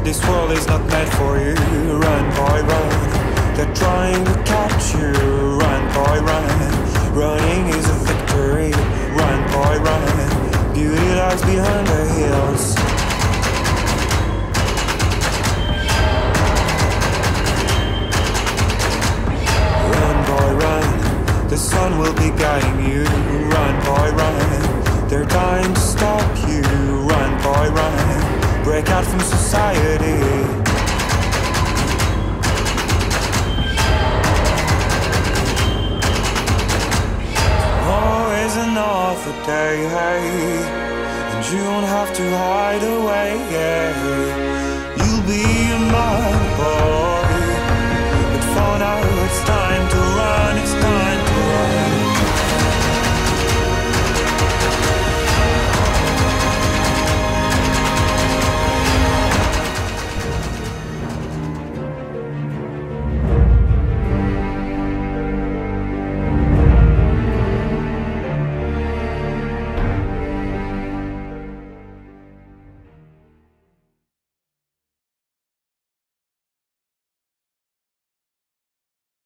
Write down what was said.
This world is not meant for you. Run, boy, run. They're trying to catch you. Run, boy, run. Running is a victory. Run, boy, run. Beauty lies behind the hills. Run, boy, run. The sun will be guiding you. Run, boy, run. They're dying to stop you. Run, boy, run. Break out from society. Always another day, hey, and you don't have to hide away, yeah. You'll be a man, boy.